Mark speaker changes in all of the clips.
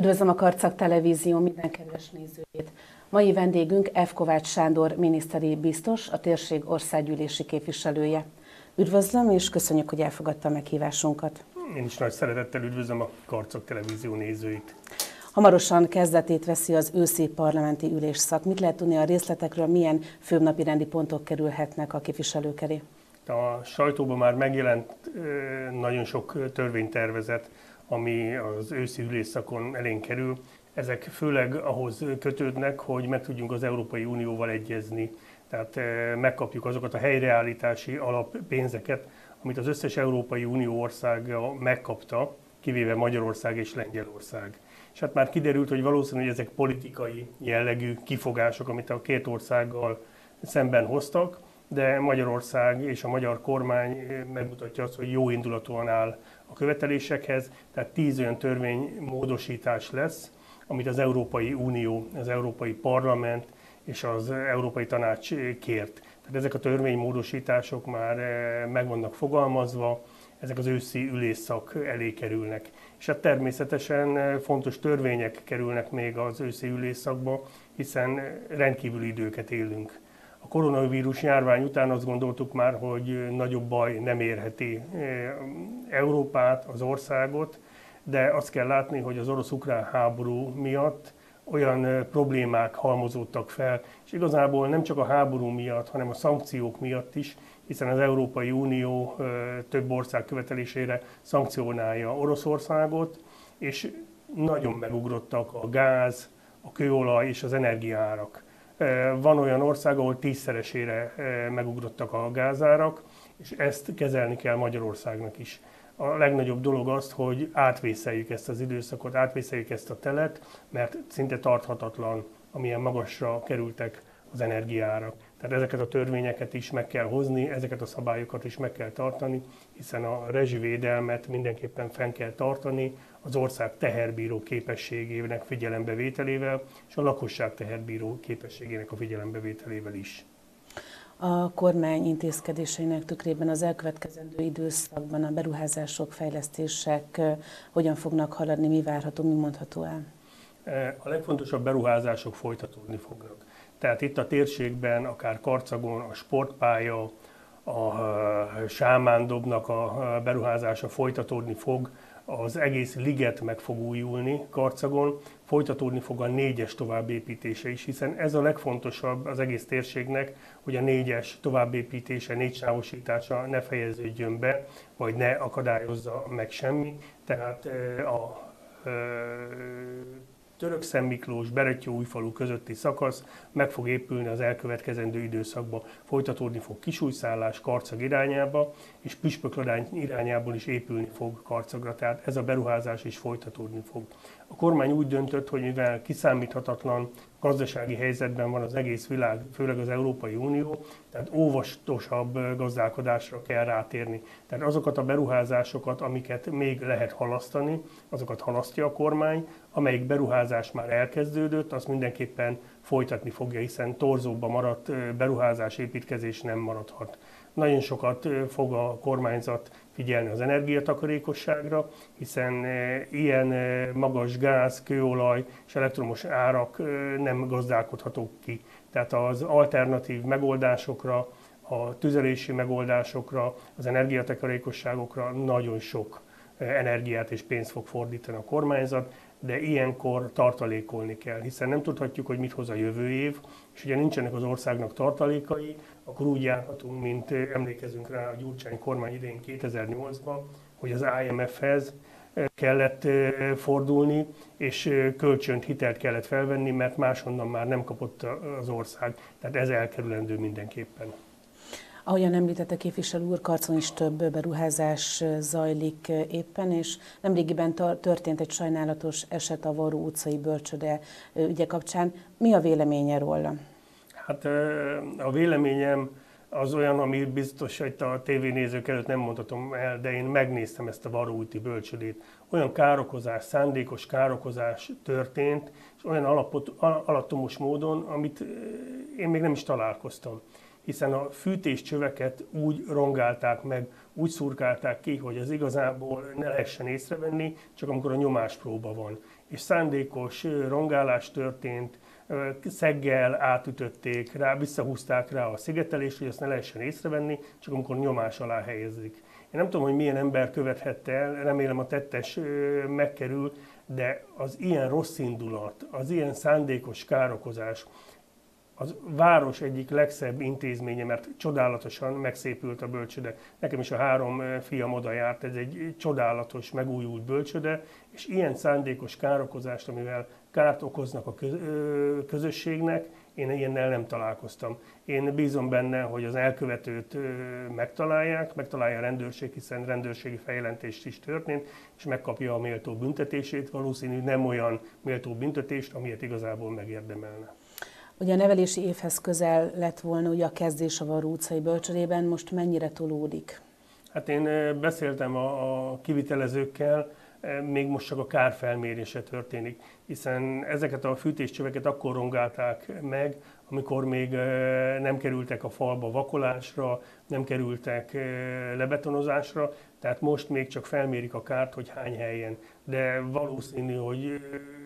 Speaker 1: Üdvözlöm a Karcag Televízió minden kedves nézőjét! Mai vendégünk F. Kovács Sándor miniszteri biztos, a térség országgyűlési képviselője. Üdvözlöm, és köszönjük, hogy elfogadta a meghívásunkat.
Speaker 2: Én is nagy szeretettel üdvözlöm a Karcag Televízió nézőit.
Speaker 1: Hamarosan kezdetét veszi az őszi parlamenti ülésszak. Mit lehet tudni a részletekről, milyen főbb napirendi pontok kerülhetnek a képviselők elé?
Speaker 2: A sajtóban már megjelent nagyon sok törvénytervezet, ami az őszi ülésszakon elénk kerül. Ezek főleg ahhoz kötődnek, hogy meg tudjunk az Európai Unióval egyezni. Tehát megkapjuk azokat a helyreállítási alappénzeket, amit az összes Európai Unió országa megkapta, kivéve Magyarország és Lengyelország. És hát már kiderült, hogy valószínűleg ezek politikai jellegű kifogások, amit a két országgal szemben hoztak, de Magyarország és a magyar kormány megmutatja azt, hogy jó indulatúan áll a követelésekhez, tehát 10 olyan törvénymódosítás lesz, amit az Európai Unió, az Európai Parlament és az Európai Tanács kért. Tehát ezek a törvénymódosítások már meg vannak fogalmazva, ezek az őszi ülésszak elé kerülnek. És hát természetesen fontos törvények kerülnek még az őszi ülésszakba, hiszen rendkívüli időket élünk. A koronavírus járvány után azt gondoltuk már, hogy nagyobb baj nem érheti Európát, az országot, de azt kell látni, hogy az orosz-ukrán háború miatt olyan problémák halmozódtak fel, és igazából nem csak a háború miatt, hanem a szankciók miatt is, hiszen az Európai Unió több ország követelésére szankcionálja Oroszországot, és nagyon megugrottak a gáz, a kőolaj és az energiaárak. Van olyan ország, ahol 10-szeresére megugrottak a gázárak, és ezt kezelni kell Magyarországnak is. A legnagyobb dolog az, hogy átvészeljük ezt az időszakot, átvészeljük ezt a telet, mert szinte tarthatatlan, amilyen magasra kerültek az energiaárak. Tehát ezeket a törvényeket is meg kell hozni, ezeket a szabályokat is meg kell tartani, hiszen a rezsivédelmet mindenképpen fenn kell tartani, az ország teherbíró képességének figyelembevételével, és a lakosság teherbíró képességének a figyelembevételével is.
Speaker 1: A kormány intézkedéseinek tükrében az elkövetkezendő időszakban a beruházások, fejlesztések hogyan fognak haladni, mi várható, mi mondható el?
Speaker 2: A legfontosabb beruházások folytatódni fognak. Tehát itt a térségben, akár Karcagon, a sportpálya, a Sámándobnak a beruházása folytatódni fog, az egész liget meg fog újulni Karcagon, folytatódni fog a 4-es továbbépítése is, hiszen ez a legfontosabb az egész térségnek, hogy a 4-es továbbépítése, 4-sávosítása ne fejeződjön be, vagy ne akadályozza meg semmi. Tehát a Törökszentmiklós, Berettyóújfalu közötti szakasz meg fog épülni az elkövetkezendő időszakban. Folytatódni fog Kisújszállás Karcag irányába, és Püspökladány irányából is épülni fog Karcagra, tehát ez a beruházás is folytatódni fog. A kormány úgy döntött, hogy mivel kiszámíthatatlan gazdasági helyzetben van az egész világ, főleg az Európai Unió, tehát óvatosabb gazdálkodásra kell rátérni. Tehát azokat a beruházásokat, amiket még lehet halasztani, azokat halasztja a kormány, amelyik beruházás már elkezdődött, azt mindenképpen folytatni fogja, hiszen torzóba maradt beruházás, építkezés nem maradhat. Nagyon sokat fog a kormányzat figyelni az energiatakarékosságra, hiszen ilyen magas gáz, kőolaj és elektromos árak nem gazdálkodhatók ki. Tehát az alternatív megoldásokra, a tüzelési megoldásokra, az energiatakarékosságokra nagyon sok energiát és pénzt fog fordítani a kormányzat, de ilyenkor tartalékolni kell, hiszen nem tudhatjuk, hogy mit hoz a jövő év, és ugye nincsenek az országnak tartalékai, akkor úgy járhatunk, mint emlékezünk rá a Gyurcsány kormány idején 2008-ban, hogy az IMF-hez kellett fordulni, és kölcsönt, hitelt kellett felvenni, mert máshonnan már nem kapott az ország. Tehát ez elkerülendő mindenképpen.
Speaker 1: Ahogyan említette képviselő úr, Karcon is több beruházás zajlik éppen, és nemrégiben történt egy sajnálatos eset a Varró utcai bölcsőde ügye kapcsán. Mi a véleménye róla?
Speaker 2: Hát a véleményem az olyan, ami biztos, hogy a tévénézők előtt nem mondhatom el, de én megnéztem ezt a Varró úti bölcsődét. Olyan károkozás, szándékos károkozás történt, és olyan alattomos módon, amit én még nem is találkoztam. Hiszen a fűtéscsöveket úgy rongálták meg, úgy szurkálták ki, hogy az igazából ne lehessen észrevenni, csak amikor a nyomáspróba van. És szándékos rongálás történt, szeggel átütötték rá, visszahúzták rá a szigetelést, hogy azt ne lehessen észrevenni, csak amikor nyomás alá helyezik. Én nem tudom, hogy milyen ember követhette el, remélem a tettes megkerül, de az ilyen rossz indulat, az ilyen szándékos károkozás, az város egyik legszebb intézménye, mert csodálatosan megszépült a bölcsőde. Nekem is a 3 fiam oda járt, ez egy csodálatos, megújult bölcsőde, és ilyen szándékos károkozást, amivel kárt okoznak a közösségnek, én ilyennel nem találkoztam. Én bízom benne, hogy az elkövetőt megtalálja a rendőrség, hiszen rendőrségi feljelentést is történt, és megkapja a méltó büntetését, valószínű nem olyan méltó büntetést, amilyet igazából megérdemelne.
Speaker 1: Ugye a nevelési évhez közel lett volna ugye a kezdés a Varró utcai bölcsődében, most mennyire tolódik?
Speaker 2: Hát én beszéltem a kivitelezőkkel, még most csak a kárfelmérése történik, hiszen ezeket a fűtéscsöveket akkor rongálták meg, amikor még nem kerültek a falba vakolásra, nem kerültek lebetonozásra, tehát most még csak felmérik a kárt, hogy hány helyen. De valószínű, hogy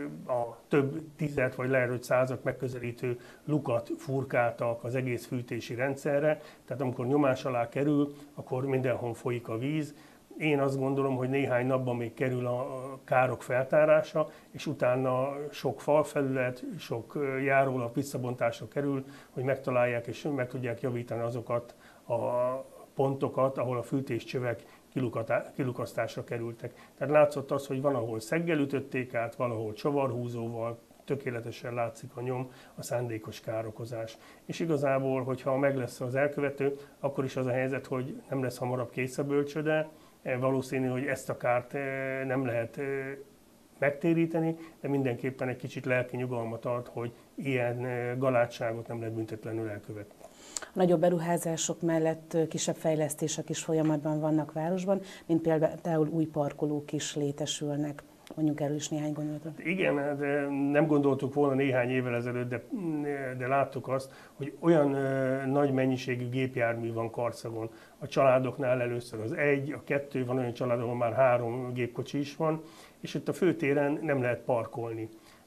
Speaker 2: a több 10 vagy lehet, hogy 100 megközelítő lukat furkáltak az egész fűtési rendszerre, tehát amikor nyomás alá kerül, akkor mindenhol folyik a víz. Én azt gondolom, hogy néhány napban még kerül a károk feltárása, és utána sok falfelület, sok járólap visszabontásra kerül, hogy megtalálják és meg tudják javítani azokat a pontokat, ahol a fűtéscsövek kilukasztásra kerültek. Tehát látszott az, hogy van, ahol szeggel ütötték át, valahol csavarhúzóval, tökéletesen látszik a nyom, a szándékos károkozás. És igazából, hogyha meg lesz az elkövető, akkor is az a helyzet, hogy nem lesz hamarabb kész a bölcsőde. Valószínű, hogy ezt a kárt nem lehet megtéríteni, de mindenképpen egy kicsit lelki nyugalmat ad, hogy ilyen galádságot nem lehet büntetlenül elkövetni.
Speaker 1: A nagyobb beruházások mellett kisebb fejlesztések is folyamatban vannak városban, mint például új parkolók is létesülnek. Mondjuk erről is néhány gondolatot.
Speaker 2: Igen, de nem gondoltuk volna néhány évvel ezelőtt, de láttuk azt, hogy olyan nagy mennyiségű gépjármű van Karszagon. A családoknál először az 1, a 2, van olyan család, ahol már 3 gépkocsi is van, és itt a főtéren nem lehet parkolni.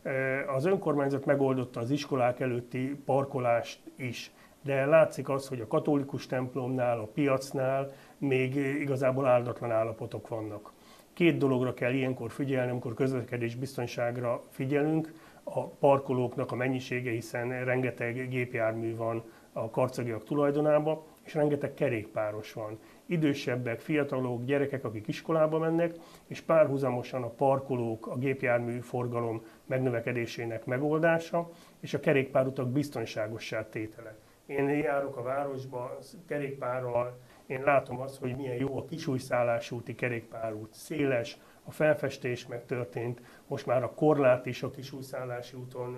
Speaker 2: Az önkormányzat megoldotta az iskolák előtti parkolást is, de látszik az, hogy a katolikus templomnál, a piacnál még igazából áldatlan állapotok vannak. 2 dologra kell ilyenkor figyelni, amikor közlekedés biztonságra figyelünk, a parkolóknak a mennyisége, hiszen rengeteg gépjármű van a karcagiak tulajdonában, és rengeteg kerékpáros van. Idősebbek, fiatalok, gyerekek, akik iskolába mennek, és párhuzamosan a parkolók, a gépjármű forgalom megnövekedésének megoldása, és a kerékpárutak biztonságossá tétele. Én járok a városba kerékpárral, én látom azt, hogy milyen jó a Kisújszállásúti kerékpárút, széles, a felfestés megtörtént, most már a korlát is a Kisújszállási úton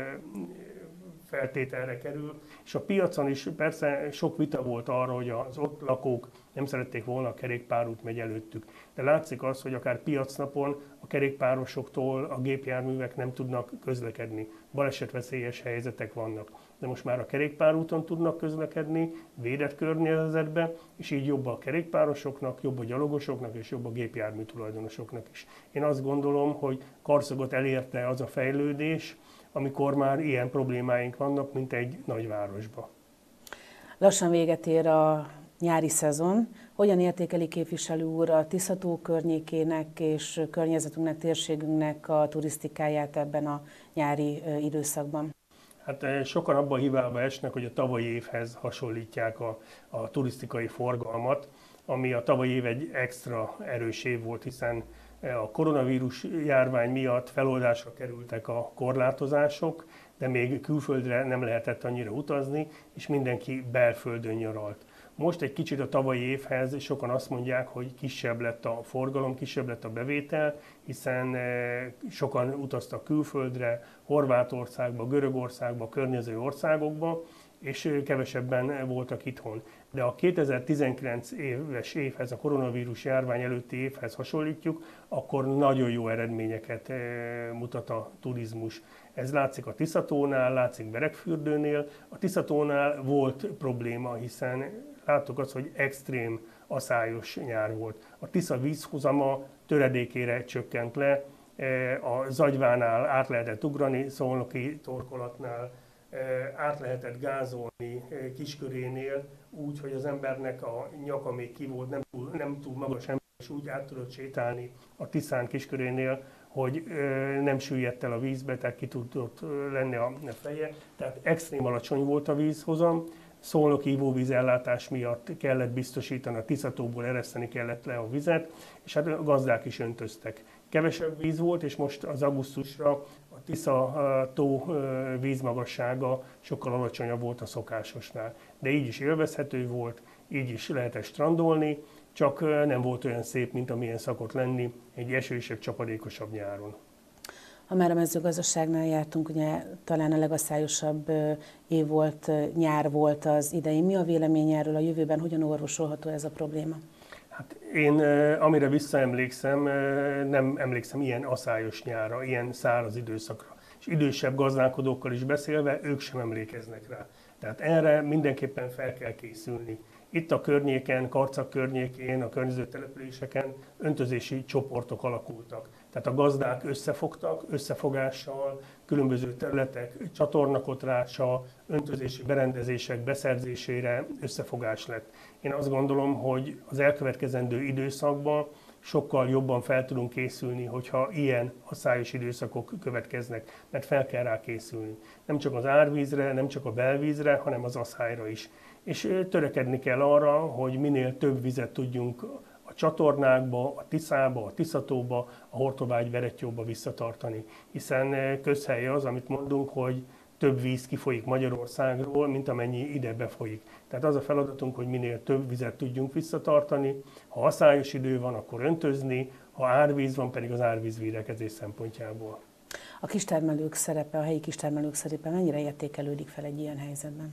Speaker 2: feltételre kerül, és a piacon is persze sok vita volt arra, hogy az ott lakók nem szerették volna a kerékpárút megy előttük. De látszik az, hogy akár piacnapon a kerékpárosoktól a gépjárművek nem tudnak közlekedni. Balesetveszélyes helyzetek vannak. De most már a kerékpárúton tudnak közlekedni, védett környezetbe, és így jobb a kerékpárosoknak, jobb a gyalogosoknak és jobb a gépjármű tulajdonosoknak is. Én azt gondolom, hogy Karszagot elérte az a fejlődés, amikor már ilyen problémáink vannak, mint egy nagyvárosban.
Speaker 1: Lassan véget ér a nyári szezon. Hogyan értékeli képviselő úr a Tisza-tó környékének és környezetünknek, térségünknek a turisztikáját ebben a nyári időszakban?
Speaker 2: Hát sokan abban a hibába esnek, hogy a tavalyi évhez hasonlítják a turisztikai forgalmat, ami a tavalyi év egy extra erős év volt, hiszen a koronavírus járvány miatt feloldásra kerültek a korlátozások, de még külföldre nem lehetett annyira utazni, és mindenki belföldön nyaralt. Most egy kicsit a tavalyi évhez sokan azt mondják, hogy kisebb lett a forgalom, kisebb lett a bevétel, hiszen sokan utaztak külföldre, Horvátországba, Görögországba, környező országokba, és kevesebben voltak itthon. De a 2019 éves évhez, a koronavírus járvány előtti évhez hasonlítjuk, akkor nagyon jó eredményeket mutat a turizmus. Ez látszik a Tisza-tónál, látszik Beregfürdőnél. A Tisza-tónál volt probléma, hiszen láttuk azt, hogy extrém aszályos nyár volt. A Tisza vízhozama töredékére csökkent le, a Zagyvánál át lehetett ugrani, Szolnoki torkolatnál át lehetett gázolni Kiskörénél, úgy, hogy az embernek a nyaka még ki volt, nem túl magas ember, és úgy át tudott sétálni a Tiszán Kiskörénél, hogy nem süllyedt el a vízbe, tehát ki tudott lenni a feje. Tehát extrém alacsony volt a vízhozam. Szolnoki ivóvízellátás miatt kellett biztosítani, a Tiszatóból ereszteni kellett le a vizet, és hát a gazdák is öntöztek. Kevesebb víz volt, és most az augusztusra a Tisza-tó vízmagassága sokkal alacsonyabb volt a szokásosnál. De így is élvezhető volt, így is lehetett strandolni, csak nem volt olyan szép, mint amilyen szokott lenni egy esősebb, csapadékosabb nyáron.
Speaker 1: Ha már a mezőgazdaságnál jártunk, ugye talán a legaszályosabb év volt, nyár volt az idei. Mi a vélemény erről a jövőben, hogyan orvosolható ez a probléma?
Speaker 2: Hát én, amire visszaemlékszem, nem emlékszem ilyen aszályos nyárra, ilyen száraz időszakra. És idősebb gazdálkodókkal is beszélve, ők sem emlékeznek rá. Tehát erre mindenképpen fel kell készülni. Itt a környéken, Karcag környékén, a környező településeken öntözési csoportok alakultak. Tehát a gazdák összefogtak, összefogással, különböző területek csatornakotrása, öntözési berendezések beszerzésére összefogás lett. Én azt gondolom, hogy az elkövetkezendő időszakban sokkal jobban fel tudunk készülni, hogyha ilyen aszályos időszakok következnek, mert fel kell rá készülni. Nem csak az árvízre, nem csak a belvízre, hanem az aszályra is. És törekedni kell arra, hogy minél több vizet tudjunk a csatornákba, a Tiszába, a Tiszatóba, a Hortobágy-Verettyóba visszatartani. Hiszen közhely az, amit mondunk, hogy több víz kifolyik Magyarországról, mint amennyi ide befolyik. Tehát az a feladatunk, hogy minél több vizet tudjunk visszatartani. Ha aszályos idő van, akkor öntözni, ha árvíz van, pedig az árvízvédekezés szempontjából.
Speaker 1: A kistermelők szerepe, a helyi kistermelők szerepe mennyire értékelődik fel egy ilyen helyzetben?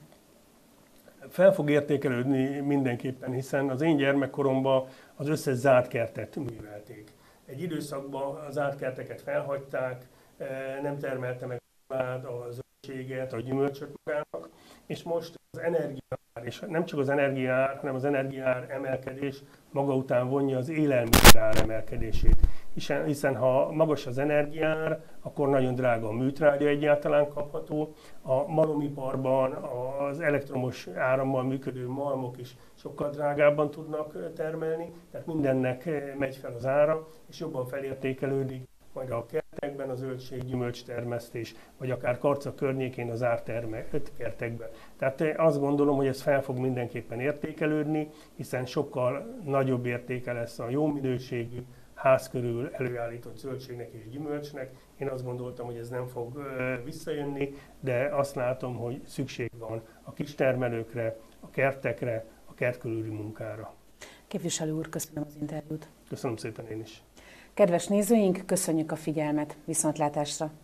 Speaker 2: Fel fog értékelődni mindenképpen, hiszen az én gyermekkoromban az összes zárt kertet művelték. Egy időszakban a zárt kerteket felhagyták, nem termelte meg a zöldséget, a gyümölcsöt magának, és most az energiaár, és nem csak az energiaár, hanem az energiaár emelkedés maga után vonja az élelmiszerár emelkedését. Hiszen ha magas az energiaár, akkor nagyon drága a műtrágya egyáltalán kapható. A malomiparban az elektromos árammal működő malmok is sokkal drágábban tudnak termelni, tehát mindennek megy fel az ára, és jobban felértékelődik majd a kertekben a zöldség-gyümölcs termesztés, vagy akár Karcag környékén az árkertekben. Tehát azt gondolom, hogy ez fel fog mindenképpen értékelődni, hiszen sokkal nagyobb értéke lesz a jó minőségű, ház körül előállított zöldségnek és gyümölcsnek. Én azt gondoltam, hogy ez nem fog visszajönni, de azt látom, hogy szükség van a kistermelőkre, a kertekre, a kert körüli munkára.
Speaker 1: Képviselő úr, köszönöm az interjút.
Speaker 2: Köszönöm szépen én is.
Speaker 1: Kedves nézőink, köszönjük a figyelmet, viszontlátásra!